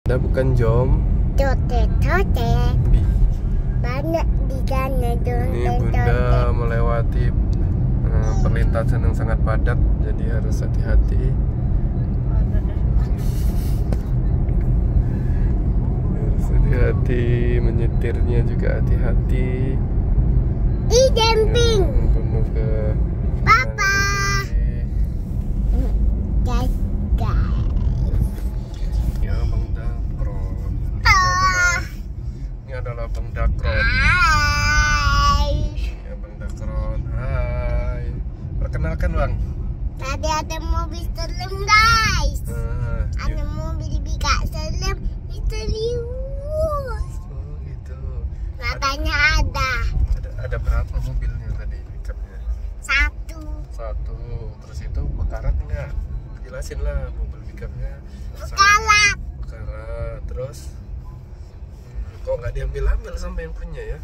Anda bukan Jom. Tote. Banyak di sana. Ini Bunda melewati perlintasan yang sangat padat, jadi harus hati-hati. Harus hati-hati, menyetirnya juga hati-hati. Di camping. Penuh ke Papa. Guys. Ya, Bang Dakron. Ini adalah Bang Dakron. Hai. Ya, Bang Dakron. Hai. Perkenalkan, Bang. Tadi ada mobil serem, guys. Ada mobil bika serem. Misterius. Oh, gitu. Katanya Ada berapa mobilnya tadi pickupnya? Satu. Terus itu bakarat enggak? Jelasin lah mobil pickupnya. Bekarat. Bakarat. Terus kok nggak diambil sama yang punya ya?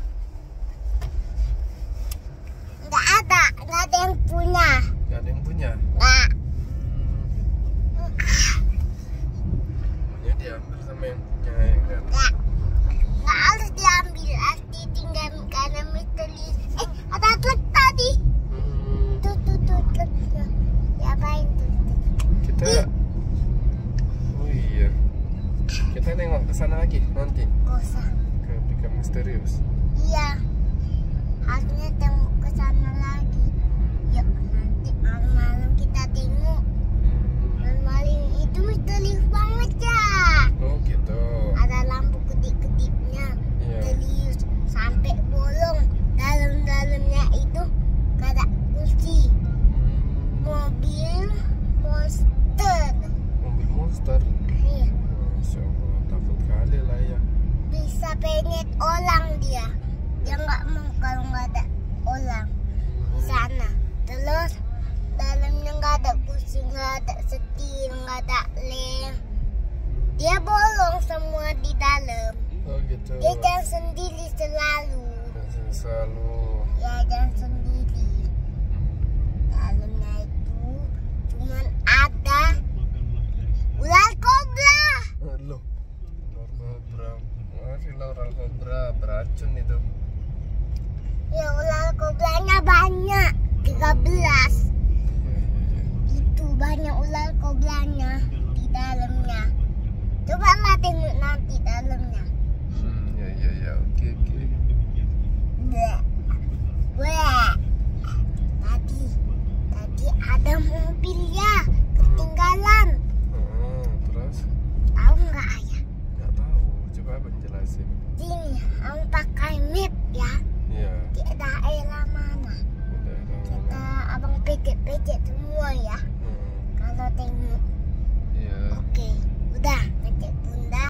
Nggak ada yang punya. Nggak ada yang punya. Nggak. Punya diambil sama yang punya ya kan? Nggak harus diambil, harus ditinggal karena misterius. Ada truk tadi. Tuh, truk. Diapain tuh? Kita oh iya, kita nengok ke sana lagi nanti Kosa. ke pickup misterius. Iya. Harusnya tengok ke sana lagi. Yuk, nanti malam-malam kita tengok. Malam itu misterius banget ya. Oh gitu. Ada lampu kedip-kedipnya. Iya. Misterius sampai bolong. Dalam-dalamnya itu gak ada kunci. Mobil monster. Mobil monster. Iya. Masya Allah, takut kali lah ya. Bisa penyet orang dia. Dia nggak mau kalau nggak ada orang di sana. Terus dalamnya nggak ada kursi, nggak ada setir, nggak ada lem. Dia bolong semua di dalam. Oh gitu. Dia jangan sendiri selalu. Selalu. Ya jangan sendiri. Dalamnya itu cuman ada ular kobra. Loh, ular kobra beracun itu. Ya ular kobranya banyak, 13. Itu banyak ular kobranya di dalamnya. Coba lah tengok nanti dalamnya. Ya, oke. Bleh. Tadi ada mobil ya ketinggalan. Terus? Tahu nggak ayah? Nggak tahu, coba abang jelasin. Sini, kamu pakai map ya. Iya. Di daerah mana? Udah. Kita abang pecet semua ya.